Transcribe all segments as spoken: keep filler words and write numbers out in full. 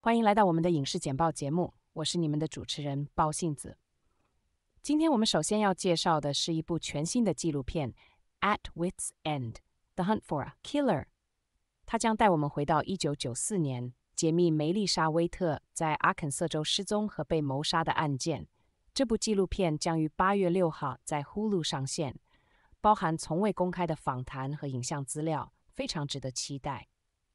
欢迎来到我们的影视简报节目，我是你们的主持人包信子。今天我们首先要介绍的是一部全新的纪录片《At Wit's End: The Hunt for a Killer》，它将带我们回到一九九四年，解密梅丽莎·威特在阿肯色州失踪和被谋杀的案件。这部纪录片将于八月六号在 Hulu 上线，包含从未公开的访谈和影像资料，非常值得期待。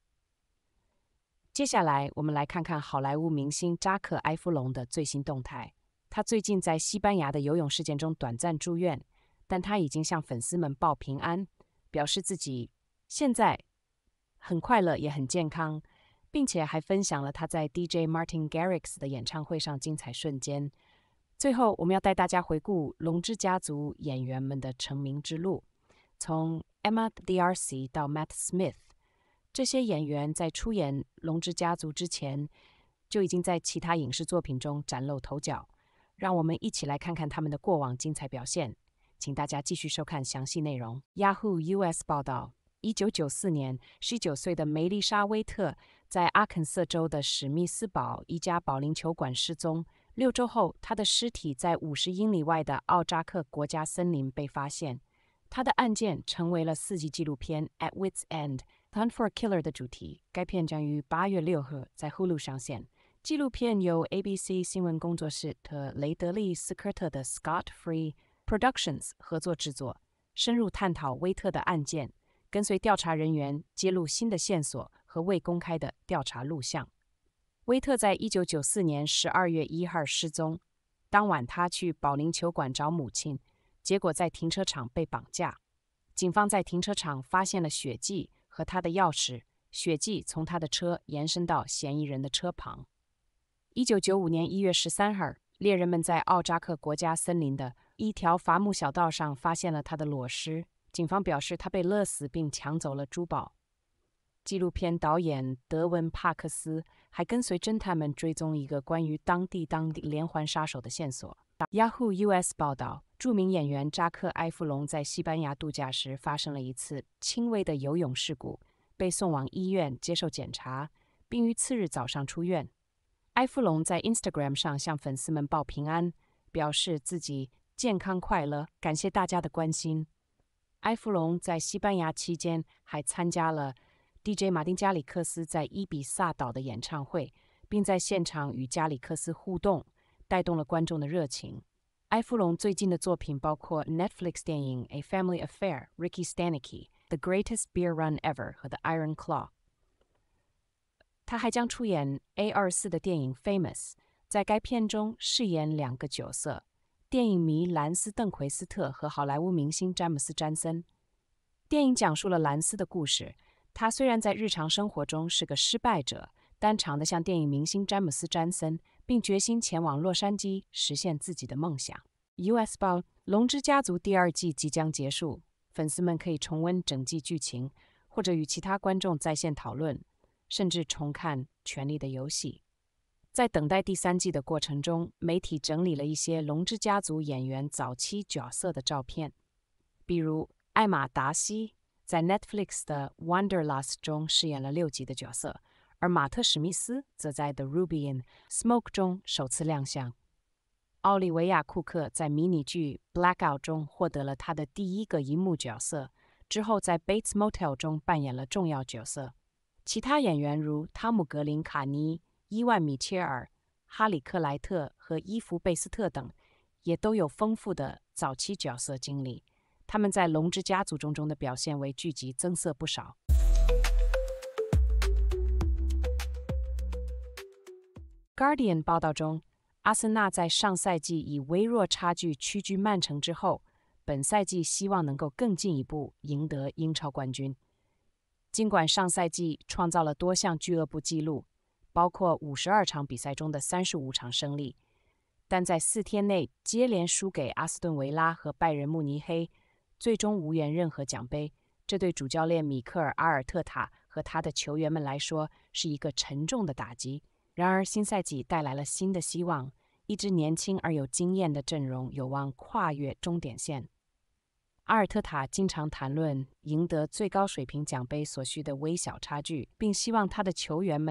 接下来，我们来看看好莱坞明星扎克·埃夫隆的最新动态。他最近在西班牙的游泳事件中短暂住院，但他已经向粉丝们报平安，表示自己现在很快乐也很健康，并且还分享了他在 D J Martin Garrix 的演唱会上精彩瞬间。最后，我们要带大家回顾龙之家族演员们的成名之路，从 Emma D'Arcy 到 Matt Smith。这些演员在出演《龙之家族》之前，就已经在其他影视作品中崭露头角。让我们一起来看看他们的过往精彩表现。请大家继续收看详细内容。Yahoo U S 报道，一九九四年，十九岁的梅丽莎·威特在阿肯色州的史密斯堡一家保龄球馆失踪。六周后，她的尸体在五十英里外的奥扎克国家森林被发现。她的案件成为了四集纪录片《At Wit's End: The Hunt for a Killer》的主题。该片将于八月六号在 Hulu 上线。纪录片由 A B C 新闻工作室和雷德利·斯科特的 Scott Free Productions 合作制作，深入探讨威特的案件，跟随调查人员揭露新的线索和未公开的调查录像。威特在一九九四年十二月一号失踪，当晚他去保龄球馆找母亲，结果在停车场被绑架。警方在停车场发现了血迹和他的钥匙，血迹从他的车延伸到嫌疑人的车旁。一九九五年一月十三号，猎人们在奥扎克国家森林的一条伐木小道上发现了他的裸尸。警方表示他被勒死并抢走了珠宝。纪录片导演德文·帕克斯还跟随侦探们追踪一个关于当地当地连环杀手的线索。Yahoo U S 报道，著名演员扎克·埃夫隆在西班牙度假时发生了一次轻微的游泳事故，被送往医院接受检查，并于次日早上出院。埃夫隆在 Instagram 上向粉丝们报平安，表示自己健康快乐，感谢大家的关心。埃夫隆在西班牙期间还参加了 D J 马丁加里克斯在伊比萨岛的演唱会，并在现场与加里克斯互动，带动了观众的热情。埃夫隆最近的作品包括 Netflix 电影《A Family Affair》、Ricky Stanicky、The Greatest Beer Run Ever 和 The Iron Claw。他还将出演 A 二十四 的电影《Famous》，在该片中饰演两个角色：电影迷兰斯·邓奎斯特和好莱坞明星詹姆斯·詹森。电影讲述了兰斯的故事。他虽然在日常生活中是个失败者，但长得像电影明星詹姆斯·詹森，并决心前往洛杉矶实现自己的梦想。U S 报，《龙之家族》第二季即将结束，粉丝们可以重温整季剧情，或者与其他观众在线讨论，甚至重看《权力的游戏》。在等待第三季的过程中，媒体整理了一些《龙之家族》演员早期角色的照片，比如艾玛·达西在 Netflix 的《Wanderlust》中饰演了六集的角色，而马特·史密斯则在《The Ruby in Smoke》中首次亮相。奥利维亚·库克在迷你剧《Blackout》中获得了他的第一个荧幕角色，之后在《Bates Motel》中扮演了重要角色。其他演员如汤姆·格林·卡尼、伊万·米切尔、哈里·克莱特和伊芙·贝斯特等，也都有丰富的早期角色经历。他们在《龙之家族》中中的表现为剧集增色不少。Guardian 报道中，阿森纳在上赛季以微弱差距屈居曼城之后，本赛季希望能够更进一步赢得英超冠军。尽管上赛季创造了多项俱乐部纪录，包括五十二场比赛中的三十五场胜利，但在四天内接连输给阿斯顿维拉和拜仁慕尼黑，最终无缘任何奖杯。这对主教练米克尔·阿尔特塔和他的球员们来说是一个沉重的打击。然而，新赛季带来了新的希望，一支年轻而有经验的阵容有望跨越终点线。阿尔特塔经常谈论赢得最高水平奖杯所需的微小差距，并希望他的球员们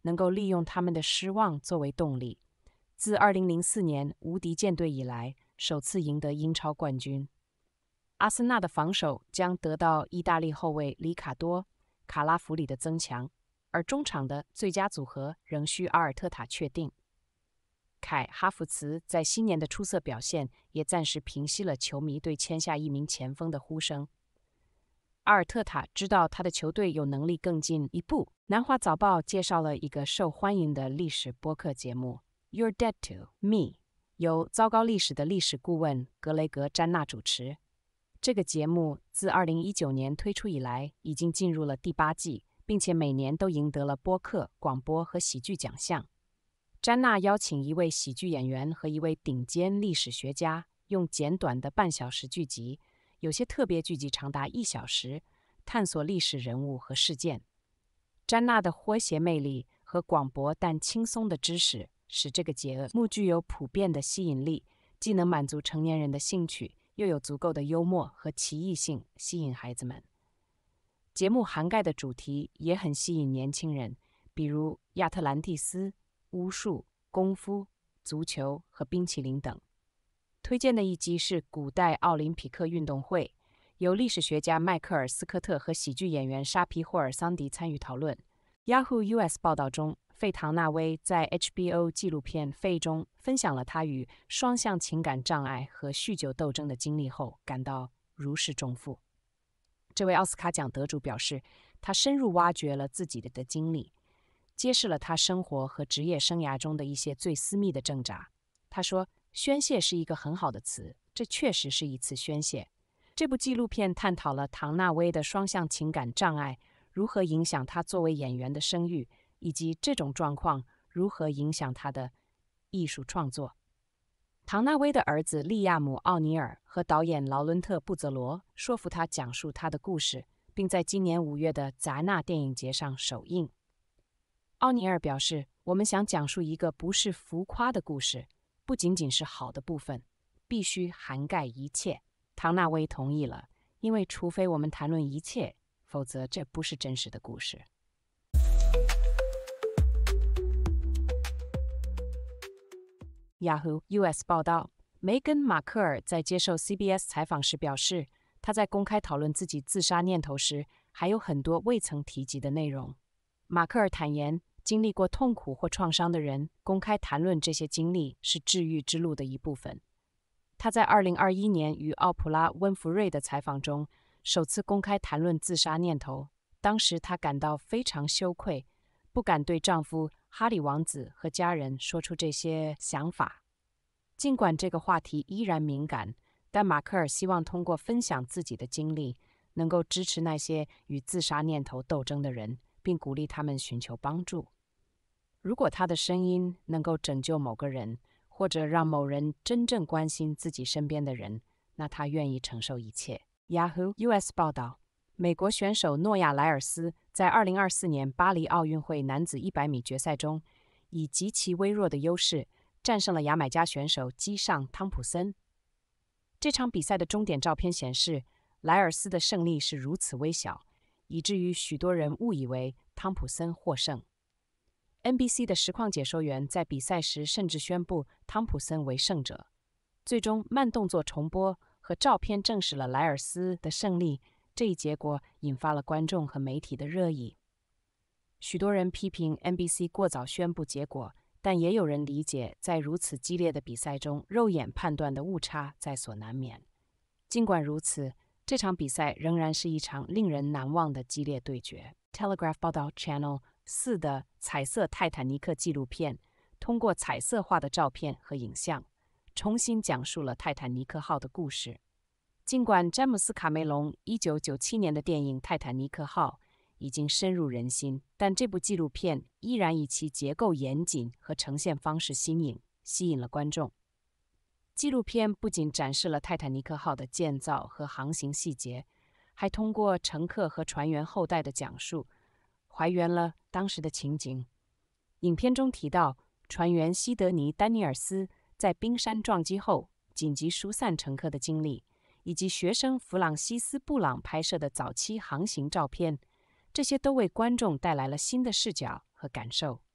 能够利用他们的失望作为动力。自二零零四年无敌舰队以来，首次赢得英超冠军。阿森纳的防守将得到意大利后卫里卡多·卡拉弗里的增强，而中场的最佳组合仍需阿尔特塔确定。凯·哈弗茨在新年的出色表现，也暂时平息了球迷对签下一名前锋的呼声。阿尔特塔知道他的球队有能力更进一步。南华早报介绍了一个受欢迎的历史播客节目《You're Dead to Me》，由糟糕历史的历史顾问格雷格·詹纳主持。这个节目自二零一九年推出以来，已经进入了第八季，并且每年都赢得了播客、广播和喜剧奖项。詹纳邀请一位喜剧演员和一位顶尖历史学家，用简短的半小时剧集，有些特别剧集长达一小时，探索历史人物和事件。詹纳的诙谐魅力和广博但轻松的知识，使这个节目具有普遍的吸引力，既能满足成年人的兴趣，又有足够的幽默和奇异性吸引孩子们。节目涵盖的主题也很吸引年轻人，比如亚特兰蒂斯、巫术、功夫、足球和冰淇淋等。推荐的一集是古代奥林匹克运动会，由历史学家迈克尔·斯科特和喜剧演员沙皮霍尔桑迪参与讨论。Yahoo U S 报道中，费唐纳威在 H B O 纪录片《费》中分享了他与双向情感障碍和酗酒斗争的经历后，感到如释重负。这位奥斯卡奖得主表示，他深入挖掘了自己的经历，揭示了他生活和职业生涯中的一些最私密的挣扎。他说，宣泄是一个很好的词，这确实是一次宣泄。这部纪录片探讨了唐纳威的双向情感障碍如何影响他作为演员的声誉，以及这种状况如何影响他的艺术创作。唐纳威的儿子利亚姆·奥尼尔和导演劳伦特·布泽罗说服他讲述他的故事，并在今年五月的戛纳电影节上首映。奥尼尔表示，我们想讲述一个不是浮夸的故事，不仅仅是好的部分，必须涵盖一切。唐纳威同意了，因为除非我们谈论一切，否则这不是真实的故事。Yahoo U S 报道，梅根·马克尔在接受 C B S 采访时表示，他在公开讨论自己自杀念头时，还有很多未曾提及的内容。马克尔坦言，经历过痛苦或创伤的人公开谈论这些经历是治愈之路的一部分。他在二零二一年与奥普拉·温弗瑞的采访中首次公开谈论自杀念头，当时她感到非常羞愧，不敢对丈夫哈里王子和家人说出这些想法。尽管这个话题依然敏感，但马克尔希望通过分享自己的经历，能够支持那些与自杀念头斗争的人，并鼓励他们寻求帮助。如果他的声音能够拯救某个人，或者让某人真正关心自己身边的人，那他愿意承受一切。Yahoo U S 报道，美国选手诺亚·莱尔斯在二零二四年巴黎奥运会男子一百米决赛中，以极其微弱的优势战胜了牙买加选手基尚·汤普森。这场比赛的终点照片显示，莱尔斯的胜利是如此微小，以至于许多人误以为汤普森获胜。N B C 的实况解说员在比赛时甚至宣布汤普森为胜者。最终，慢动作重播和照片证实了莱尔斯的胜利，这一结果引发了观众和媒体的热议。许多人批评 N B C 过早宣布结果，但也有人理解在如此激烈的比赛中，肉眼判断的误差在所难免。尽管如此，这场比赛仍然是一场令人难忘的激烈对决。Telegraph 报道 Channel 四的彩色泰坦尼克纪录片，通过彩色化的照片和影像，重新讲述了泰坦尼克号的故事。尽管詹姆斯·卡梅隆一九九七年的电影《泰坦尼克号》已经深入人心，但这部纪录片依然以其结构严谨和呈现方式新颖，吸引了观众。纪录片不仅展示了泰坦尼克号的建造和航行细节，还通过乘客和船员后代的讲述，还原了当时的情景。影片中提到，船员西德尼·丹尼尔斯在冰山撞击后紧急疏散乘客的经历，以及学生弗朗西斯·布朗拍摄的早期航行照片，这些都为观众带来了新的视角和感受。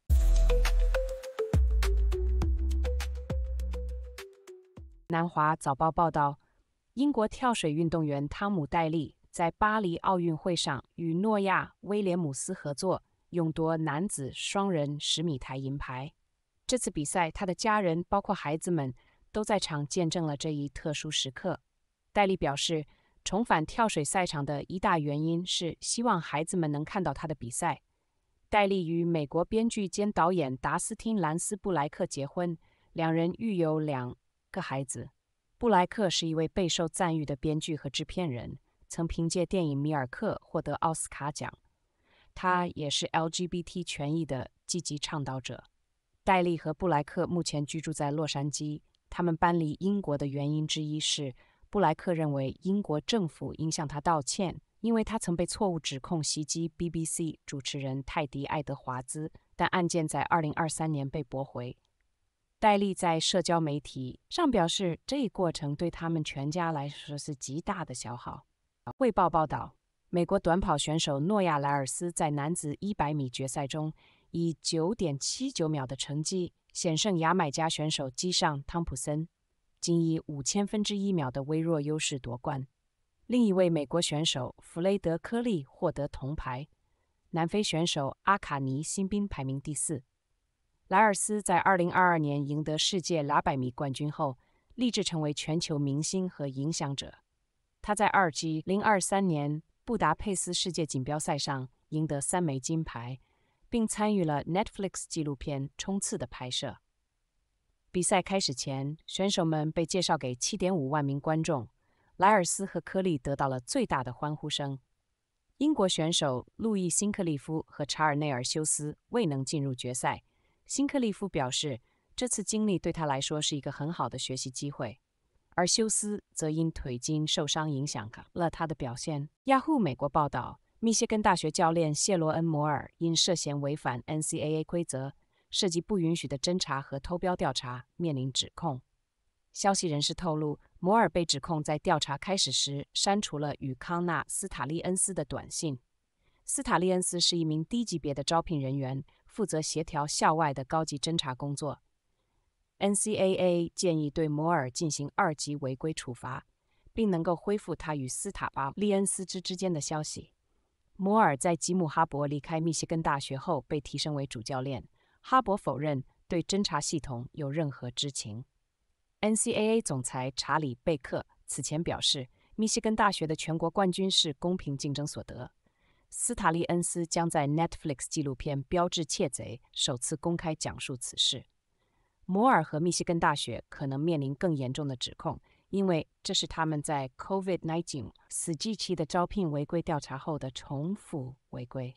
南华早报报道，英国跳水运动员汤姆·戴利在巴黎奥运会上与诺亚·威廉姆斯合作，勇夺男子双人十米台银牌。这次比赛，他的家人包括孩子们都在场见证了这一特殊时刻。戴利表示，重返跳水赛场的一大原因是希望孩子们能看到他的比赛。戴利与美国编剧兼导演达斯汀·兰斯布莱克结婚，两人育有两个孩子。布莱克是一位备受赞誉的编剧和制片人，曾凭借电影《米尔克》获得奥斯卡奖。他也是 L G B T 权益的积极倡导者。戴利和布莱克目前居住在洛杉矶。他们搬离英国的原因之一是，布莱克认为英国政府应向他道歉，因为他曾被错误指控袭击 B B C 主持人泰迪·爱德华兹，但案件在二零二三年被驳回。戴利在社交媒体上表示，这一过程对他们全家来说是极大的消耗。卫报报道，美国短跑选手诺亚·莱尔斯在男子一百米决赛中以 九点七九秒的成绩险胜牙买加选手基尚·汤普森，仅以五千分之一秒的微弱优势夺冠。另一位美国选手弗雷德·科利获得铜牌，南非选手阿卡尼新宾排名第四。莱尔斯在二零二二年赢得世界两百米冠军后，立志成为全球明星和影响者。他在二零二三年布达佩斯世界锦标赛上赢得三枚金牌，并参与了 Netflix 纪录片《冲刺》的拍摄。比赛开始前，选手们被介绍给 七点五万名观众，莱尔斯和科利得到了最大的欢呼声。英国选手路易·辛克利夫和查尔内尔·休斯未能进入决赛。辛克利夫表示，这次经历对他来说是一个很好的学习机会，而休斯则因腿筋受伤影响了他的表现。雅虎美国报道，密歇根大学教练谢罗恩·摩尔因涉嫌违反 N C A A 规则，涉及不允许的侦查和偷标调查，面临指控。消息人士透露，摩尔被指控在调查开始时删除了与康纳·斯塔利恩斯的短信。斯塔利恩斯是一名低级别的招聘人员，负责协调校外的高级侦查工作。N C A A 建议对摩尔进行二级违规处罚，并能够恢复他与斯塔利恩斯之之间的消息。摩尔在吉姆·哈勃离开密歇根大学后被提升为主教练，哈勃否认对侦查系统有任何知情。N C A A 总裁查理·贝克此前表示，密歇根大学的全国冠军是公平竞争所得。斯塔利恩斯将在 Netflix 纪录片《标致窃贼》首次公开讲述此事。摩尔和密歇根大学可能面临更严重的指控，因为这是他们在 COVID 十九 死寂期的招聘违规调查后的重复违规。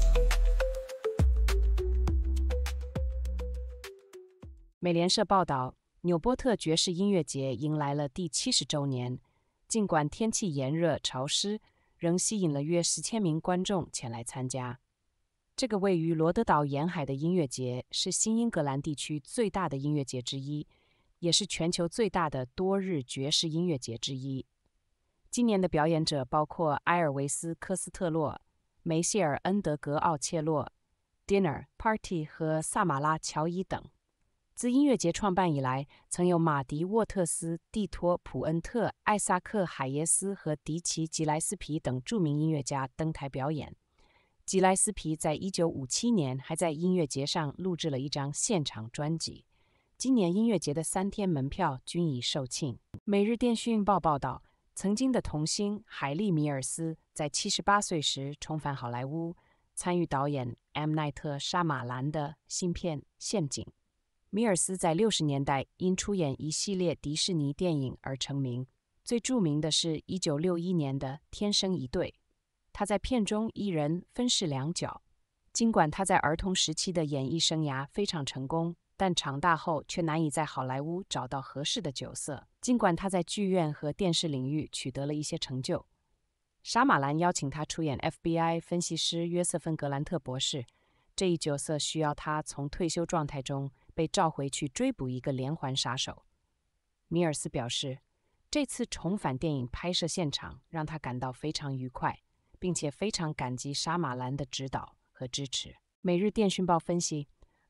美联社报道，纽波特爵士音乐节迎来了第七十周年，尽管天气炎热潮湿，仍吸引了约十千名观众前来参加。这个位于罗德岛沿海的音乐节是新英格兰地区最大的音乐节之一，也是全球最大的多日爵士音乐节之一。今年的表演者包括埃尔维斯·科斯特洛、梅谢尔·恩德格奥切洛、Dinner、Party 和萨马拉·乔伊等。自音乐节创办以来，曾有马迪·沃特斯、蒂托·普恩特、艾萨克·海耶斯和迪奇·吉莱斯皮等著名音乐家登台表演。吉莱斯皮在一九五七年还在音乐节上录制了一张现场专辑。今年音乐节的三天门票均已售罄。每日电讯报报道，曾经的童星海莉·米尔斯在七十八岁时重返好莱坞，参与导演 M. 奈特·沙马兰的新片《陷阱》。米尔斯在六十年代因出演一系列迪士尼电影而成名，最著名的是一九六一年的《天生一对》。他在片中一人分饰两角。尽管他在儿童时期的演艺生涯非常成功，但长大后却难以在好莱坞找到合适的角色。尽管他在剧院和电视领域取得了一些成就，沙马兰邀请他出演 F B I 分析师约瑟芬·格兰特博士，这一角色需要他从退休状态中被召回去追捕一个连环杀手。米尔斯表示，这次重返电影拍摄现场让他感到非常愉快，并且非常感激沙马兰的指导和支持。每日电讯报分析，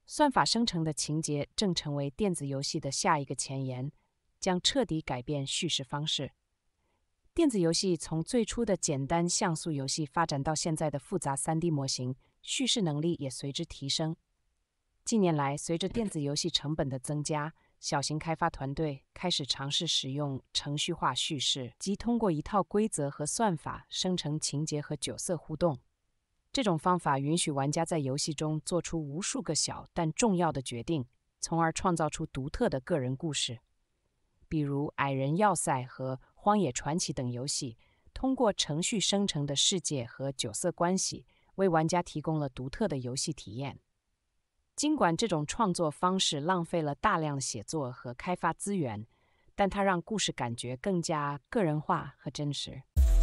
算法生成的情节正成为电子游戏的下一个前沿，将彻底改变叙事方式。电子游戏从最初的简单像素游戏发展到现在的复杂 三 D 模型，叙事能力也随之提升。近年来，随着电子游戏成本的增加，小型开发团队开始尝试使用程序化叙事，即通过一套规则和算法生成情节和角色互动。这种方法允许玩家在游戏中做出无数个小但重要的决定，从而创造出独特的个人故事。比如《矮人要塞》和《荒野传奇》等游戏，通过程序生成的世界和角色关系，为玩家提供了独特的游戏体验。尽管这种创作方式浪费了大量的写作和开发资源，但它让故事感觉更加个人化和真实。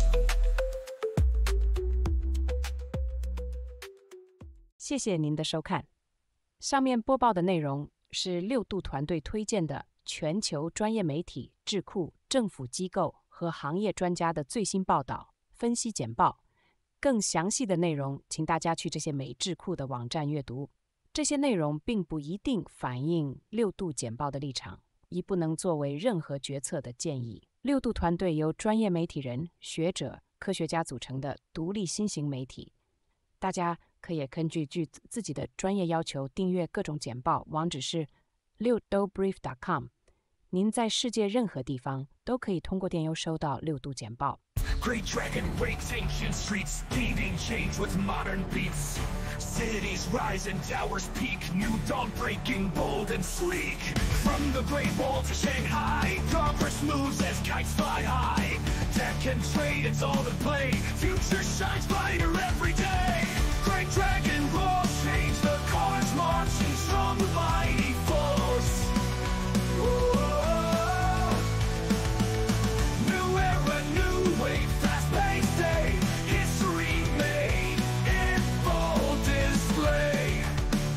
谢谢您的收看。上面播报的内容是六度团队推荐的全球专业媒体、智库、政府机构和行业专家的最新报道、分析简报。更详细的内容，请大家去这些美智库的网站阅读。这些内容并不一定反映六度简报的立场，亦不能作为任何决策的建议。六度团队由专业媒体人、学者、科学家组成的独立新型媒体。大家可以根据据自己的专业要求订阅各种简报，网址是 六 度 brief 点 com。您在世界任何地方都可以通过电邮收到六度简报。 Great dragon wakes ancient streets, gaining change with modern beats. Cities rise and towers peak, new dawn breaking bold and sleek. From the Great Wall to Shanghai, progress moves as kites fly high. Tech and trade, it's all in play, future shines brighter every day. Great dragon roars, change the cards, marching strong with mighty force. Whoa. New era, new wave, fast-paced day, history made in full display.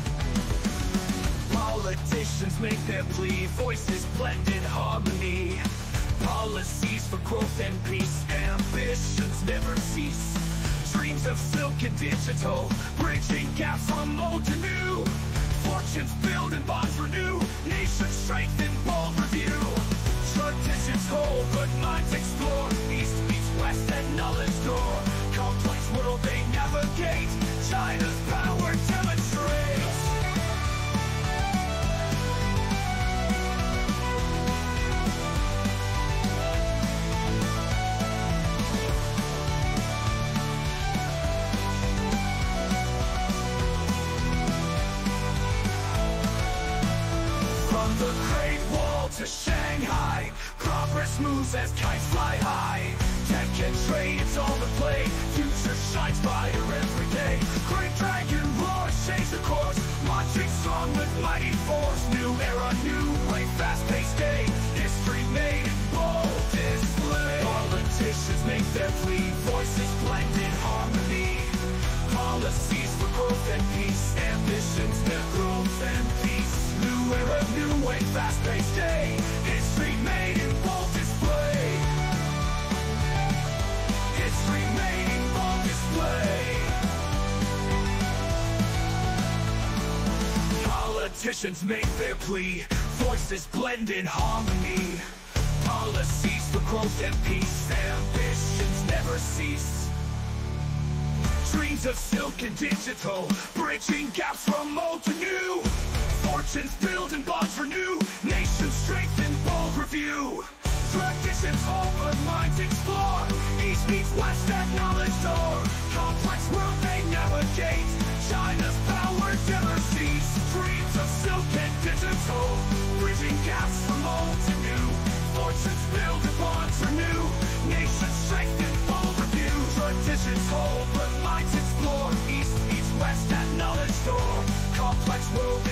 Politicians make their plea, voices blend in harmony. Policies for growth and peace, ambitions never cease. Dreams of silk and digital, bridging gaps from old to new. Fortunes build and bonds renew, nations strengthen, bold review. Traditions hold, but minds explore. East meets west and knowledge door. Complex world they navigate, China's power demonstrates. From the Great Wall to Shanghai, progress moves as kites fly high. Tech and trade, it's all the play, future shines brighter every day. Great dragon roars, change the course, marching strong with mighty force. New era, new way, fast-paced day, history made in bold display. Politicians make their plea, voices blend in harmony. Policies for growth and peace, ambitions their growth and peace. New era, new way, fast-paced day, history made in bold display. History made in bold display. Politicians make their plea, voices blend in harmony. Policies for growth and peace, ambitions never cease. Dreams of silk and digital, bridging gaps from old to new. Fortunes build and bonds renew, nations strengthen, bold review. Traditions hold, but minds explore. East meets west at knowledge door. Complex world they navigate, China's power never cease. Dreams of silk and digital, bridging gaps from old to new. Fortunes build and bonds renew, nations strengthen, bold review. Traditions hold, but minds explore. East meets west at knowledge door. Complex world